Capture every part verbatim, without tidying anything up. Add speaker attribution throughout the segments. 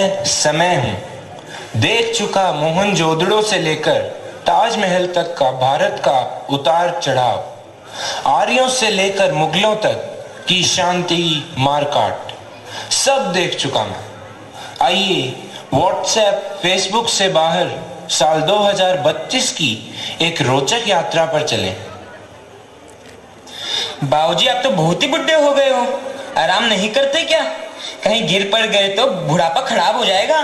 Speaker 1: मैं समय हूं। देख चुका मोहनजोदड़ो से लेकर ताजमहल तक का भारत का उतार चढ़ाव, आर्यों से लेकर मुगलों तक की शांति मारकाट, सब देख चुका मैं। आइए व्हाट्सएप फेसबुक से बाहर साल दो हज़ार बत्तीस की एक रोचक यात्रा पर चलें।
Speaker 2: बाबूजी, आप तो बहुत ही बुढ़े हो गए हो, आराम नहीं करते क्या? कहीं गिर पड़ गए तो बुढ़ापा खराब हो जाएगा।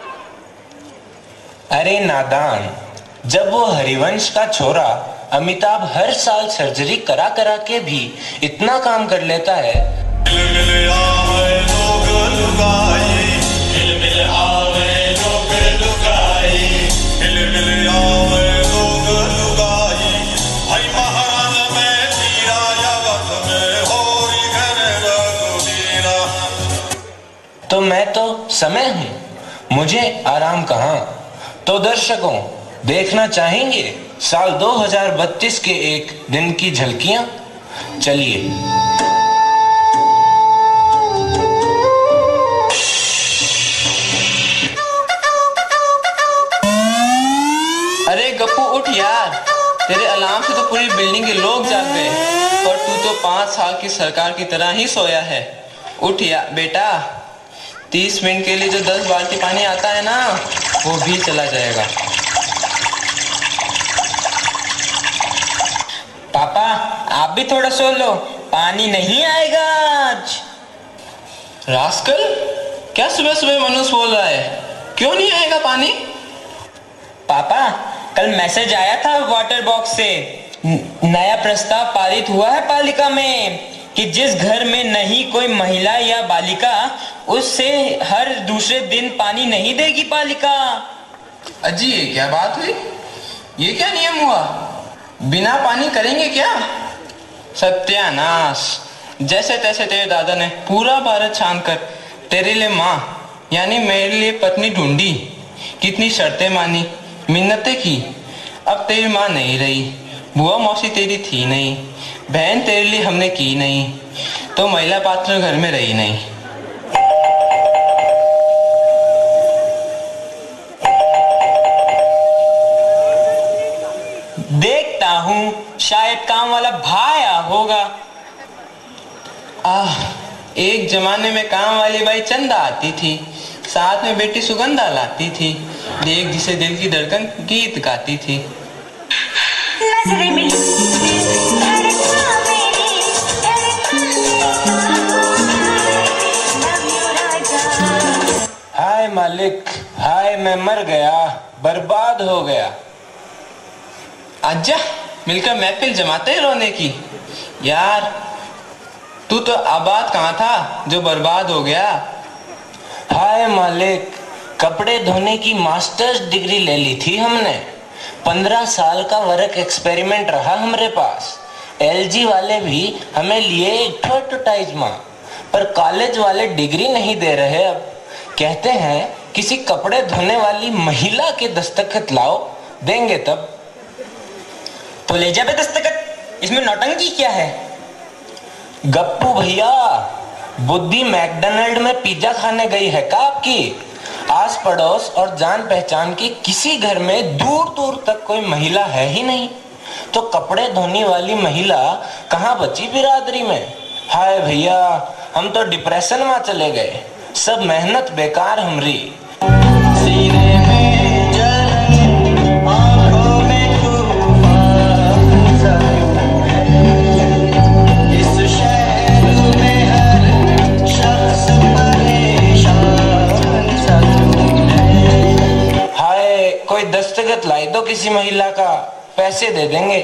Speaker 1: अरे नादान, जब वो हरिवंश का छोरा अमिताभ हर साल सर्जरी करा करा के भी इतना काम कर लेता है,
Speaker 3: मिल मिल आवे लोग लुगाई, मिल मिल आवे लोग लुगाई, मिल मिल आवे लोग लुगाई, भाई महाराज में तीरा यावत में होरी घर रघुवीरा।
Speaker 1: तो मैं तो समय हूं, मुझे आराम कहां। तो दर्शकों, देखना चाहेंगे साल दो हज़ार बत्तीस के एक दिन की झलकियां? चलिए।
Speaker 4: अरे गप्पू उठ यार, तेरे अलार्म से तो पूरी बिल्डिंग के लोग जाग गए और तू तो पांच साल की सरकार की तरह ही सोया है। उठ यार बेटा, तीस मिनट के लिए जो दस बाल्टी पानी आता है ना, वो भी चला जाएगा।
Speaker 2: पापा, आप भी थोड़ा सो लो, पानी नहीं आएगा आज।
Speaker 4: रास्कल, क्या सुबह सुबह मनुष्य बोल रहा है? क्यों नहीं आएगा पानी?
Speaker 2: पापा, कल मैसेज आया था वाटर बॉक्स से, नया प्रस्ताव पारित हुआ है पालिका में कि जिस घर में नहीं कोई महिला या बालिका, उससे हर दूसरे दिन पानी नहीं देगी पालिका।
Speaker 4: अजी, ये क्या बात हुई? ये क्या नियम हुआ? बिना पानी करेंगे क्या? सत्यानाश, जैसे तैसे तेरे दादा ने पूरा भारत छान कर तेरे लिए माँ यानी मेरे लिए पत्नी ढूंढी। कितनी शर्तें मानी, मिन्नतें की। अब तेरी माँ नहीं रही, बुआ मौसी तेरी थी नहीं, बहन तेरे लिए हमने की नहीं, तो महिला पात्र घर में रही नहीं।
Speaker 2: देखता हूँ शायद काम वाला भाई आया होगा।
Speaker 4: आह, एक जमाने में काम वाली बाई चंदा आती थी, साथ में बेटी सुगंधा लाती थी, देख जिसे दिल की धड़कन गीत गाती थी।
Speaker 1: हाय मालिक, हाय मैं मर गया, बर्बाद हो गया।
Speaker 4: आजा, मिलकर महफिल जमाते हैं रोने की। यार, तू तो आबाद कहाँ था जो बर्बाद हो गया?
Speaker 1: हाय मालिक, कपड़े धोने की मास्टर्स डिग्री ले ली थी हमने, पंद्रह साल का वर्क एक्सपेरिमेंट रहा हमारे पास। एलजी वाले भी हमें लिए एडवर्टाइज मां, पर कॉलेज वाले डिग्री नहीं दे रहे। अब कहते हैं किसी कपड़े धोने वाली महिला के दस्तखत लाओ, देंगे तब।
Speaker 2: तो ले जा बे दस्तखत, इसमें नौटंकी क्या है?
Speaker 1: गप्पू भैया, बुद्धि मैकडोनल्ड में पिज्जा खाने गई है का आपकी? आस पड़ोस और जान पहचान की किसी घर में दूर दूर तक कोई महिला है ही नहीं, तो कपड़े धोने वाली महिला कहाँ बची बिरादरी में? हाय भैया, हम तो डिप्रेशन में चले गए, सब मेहनत बेकार हमरी।
Speaker 3: सीने में जलन, आंखों में तूफान सा क्यों है? इस शहर में हर शख्स परेशान सा क्यों है?
Speaker 1: हाय, कोई दस्तखत लाई दो किसी महिला का, पैसे दे देंगे।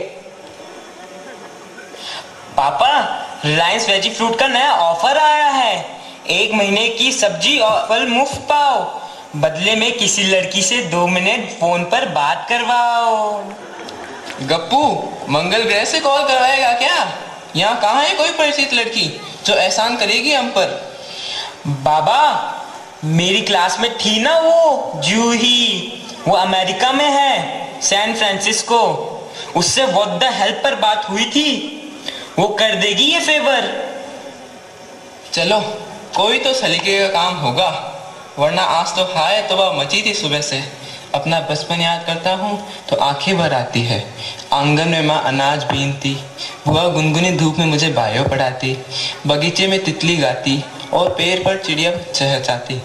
Speaker 2: पापा, रिलायंस वेजी फ्रूट का नया ऑफर आया है, एक महीने की सब्जी और फल मुफ्त पाओ, बदले में किसी लड़की से दो मिनट फोन पर बात करवाओ।
Speaker 4: गप्पू, मंगल ग्रह से कॉल करवाएगा क्या? यहाँ कहाँ है कोई परिचित लड़की जो एहसान करेगी हम पर?
Speaker 2: बाबा, मेरी क्लास में थी ना वो जूही, वो अमेरिका में है, सैन फ्रांसिस्को, उससे व्हाट द हेल्प पर बात हुई थी, वो कर देगी ये फेवर।
Speaker 4: चलो, कोई तो सलीके का काम होगा। वरना आज तो हाय तौबा मची थी सुबह से। अपना बचपन याद करता हूँ तो आंखें भर आती है। आंगन में माँ अनाज बीनती, बुआ गुनगुनी धूप में मुझे बायो पढ़ाती, बगीचे में तितली गाती और पेड़ पर चिड़िया चहचहाती।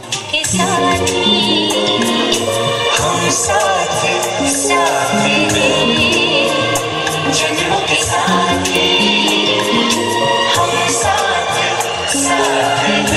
Speaker 3: हम साथ साथ जन्मों के साथ हम साथ साथ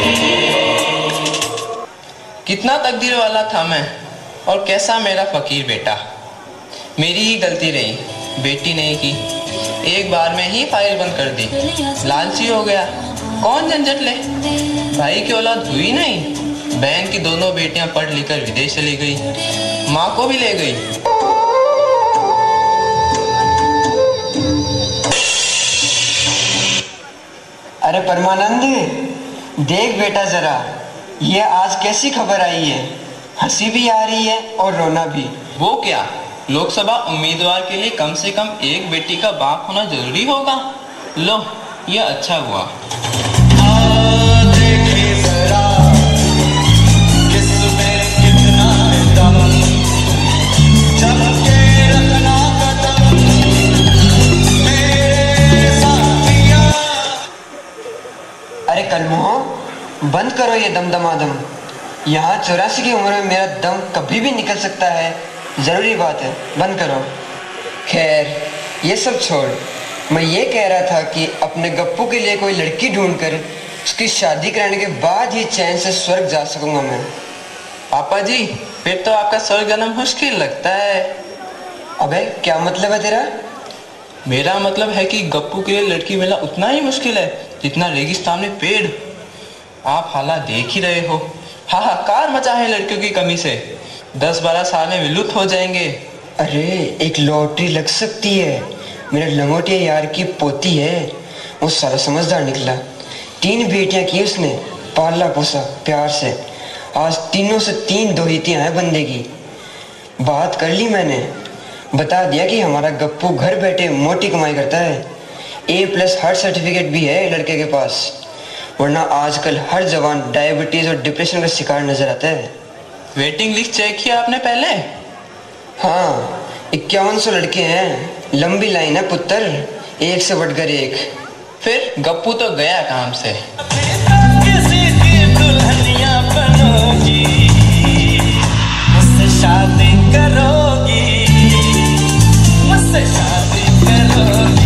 Speaker 4: कितना तकदीर वाला था मैं और कैसा मेरा फकीर बेटा। मेरी ही गलती रही, बेटी नहीं की। एक बार में ही फाइल बंद कर दी, लालची हो गया। कौन झंझट ले, भाई की औलाद हुई नहीं। बहन की दोनों बेटियां पढ़ लिख कर विदेश चली गई, माँ को भी ले गई।
Speaker 5: अरे परमानंद, देख बेटा जरा, ये आज कैसी खबर आई है। हंसी भी आ रही है और रोना भी।
Speaker 4: वो क्या, लोकसभा उम्मीदवार के लिए कम से कम एक बेटी का बाप होना जरूरी होगा। लो, ये अच्छा हुआ।
Speaker 5: अरे कलमुहो, बंद करो ये दमदमादम। यहाँ चौरासी की उम्र में मेरा दम कभी भी निकल सकता है। जरूरी बात है, बंद करो। खैर, ये सब छोड़। मैं ये कह रहा था कि अपने गप्पू के लिए कोई लड़की ढूंढकर उसकी शादी कराने के बाद ही चैन से स्वर्ग जा सकूंगा मैं।
Speaker 4: पापा जी, फिर तो आपका स्वर्ग जाना मुश्किल लगता है।
Speaker 5: अबे क्या मतलब है तेरा?
Speaker 4: मेरा मतलब है कि गप्पू के लिए लड़की मिलना उतना ही मुश्किल है जितना रेगिस्तान में पेड़। आप हालात देख ही रहे हो, हाहाकार मचा है लड़कियों की कमी से। दस बारह साल में विलुप्त हो जाएंगे।
Speaker 5: अरे एक लॉटरी लग सकती है। मेरे लंगोटिया यार की पोती है, वो सारा समझदार निकला। तीन बेटियां की उसने, पाला पोसा प्यार से। आज तीनों से तीन दोहितियां हैं बंदे की। बात कर ली मैंने, बता दिया कि हमारा गप्पू घर बैठे मोटी कमाई करता है। ए प्लस हर सर्टिफिकेट भी है लड़के के पास। वरना आजकल हर जवान डायबिटीज और डिप्रेशन का शिकार नजर आता है।
Speaker 4: वेटिंग लिस्ट चेक किया आपने पहले?
Speaker 5: हाँ, इक्यावन सौ लड़के हैं। लंबी लाइन है पुत्र, एक से बढ़कर एक।
Speaker 4: फिर गप्पू तो गया काम से।
Speaker 3: किसी की दुल्हनिया बनोगी, मुझसे शादी करोगी, मुझसे शादी करोगी।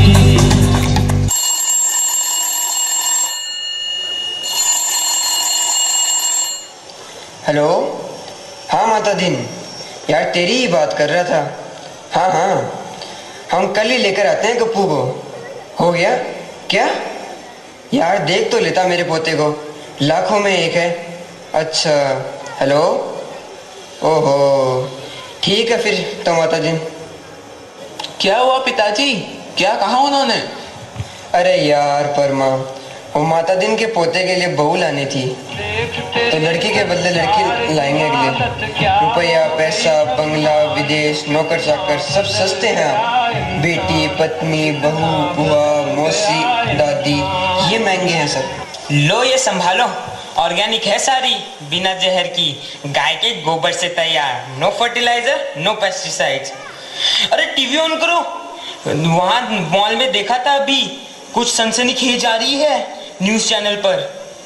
Speaker 5: हेलो, हाँ माता दिन, यार तेरी ही बात कर रहा था। हाँ हाँ, हम कल ही लेकर आते हैं गप्पू को। हो गया क्या? यार देख तो लेता मेरे पोते को, लाखों में एक है। अच्छा, हेलो, ओहो, ठीक है फिर तो माता दिन।
Speaker 4: क्या हुआ पिताजी, क्या कहा उन्होंने?
Speaker 5: अरे यार परमा, वो माता दिन के पोते के लिए बहू लानी थी, तो लड़की के बदले लड़की लाएंगे अगले। रुपया, पैसा, बंगला, विदेश, नौकर चाकर सब सस्ते हैं। आप बेटी, पत्नी, बहू, बुआ, मौसी, दादी, ये महंगे हैं सब।
Speaker 2: लो ये संभालो, ऑर्गेनिक है सारी, बिना जहर की, गाय के गोबर से तैयार। No fertilizer, no pesticides. अरे टीवी ऑन करो, वहां मॉल में देखा था अभी, कुछ सनसनीखेज आ रही है न्यूज चैनल पर।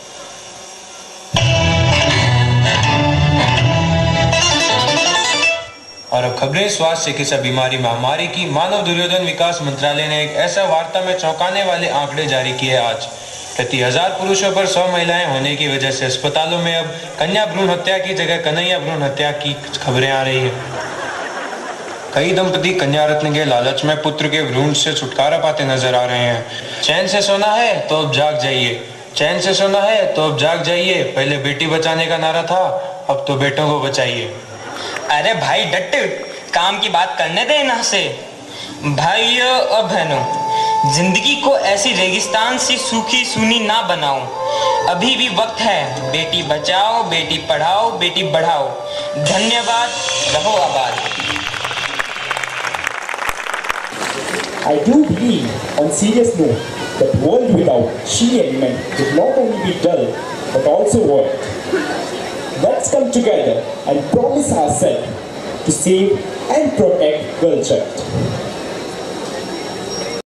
Speaker 1: और अब खबरें स्वास्थ्य चिकित्सा बीमारी महामारी की। मानव दुर्योधन विकास मंत्रालय ने एक ऐसा वार्ता में चौंकाने वाले आंकड़े जारी किए आज। प्रति हजार पुरुषों पर सौ महिलाएं होने की वजह से अस्पतालों में अब कन्या भ्रूण हत्या की जगह कन्हैया भ्रूण हत्या की खबरें आ रही है। कई दंपति कन्या रत्न के लालच में पुत्र के भ्रूण से छुटकारा पाते नजर आ रहे हैं। चैन से सोना है तो अब जाग जाइए, चैन से सोना है तो अब जाग जाइए। पहले बेटी बचाने का नारा था, अब तो बेटों को बचाइए।
Speaker 2: अरे भाई डट, काम की बात करने दे ना से। भाइयों और बहनों, जिंदगी को ऐसी रेगिस्तान सी सूखी सूनी ना बनाओ। अभी भी वक्त है, बेटी बचाओ, बेटी पढ़ाओ, बेटी बढ़ाओ। धन्यवाद, रहो आबाद।
Speaker 6: I do believe, on serious note, that world without she element would not only be dull but also void. let's come together and promise ourselves to save and protect Girl Child.